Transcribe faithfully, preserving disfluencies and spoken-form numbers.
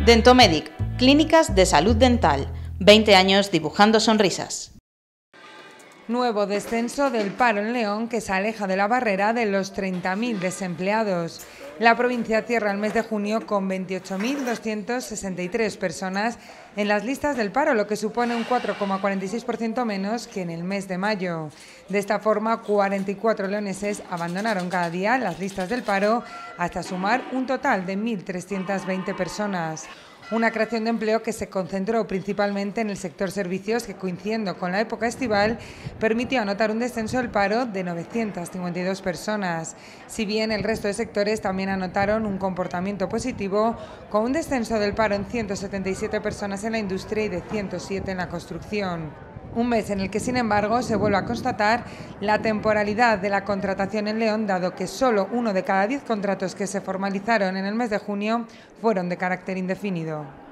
Dentomedic, clínicas de salud dental, veinte años dibujando sonrisas. Nuevo descenso del paro en León, que se aleja de la barrera de los treinta mil desempleados. La provincia cierra el mes de junio con veintiocho mil doscientas sesenta y tres personas en las listas del paro, lo que supone un cuatro coma cuarenta y seis por ciento menos que en el mes de mayo. De esta forma, cuarenta y cuatro leoneses abandonaron cada día las listas del paro hasta sumar un total de mil trescientas veinte personas. Una creación de empleo que se concentró principalmente en el sector servicios, que coincidiendo con la época estival permitió anotar un descenso del paro de novecientas cincuenta y dos personas. Si bien el resto de sectores también anotaron un comportamiento positivo, con un descenso del paro en ciento setenta y siete personas en la industria y de ciento siete en la construcción. Un mes en el que, sin embargo, se vuelve a constatar la temporalidad de la contratación en León, dado que solo uno de cada diez contratos que se formalizaron en el mes de junio fueron de carácter indefinido.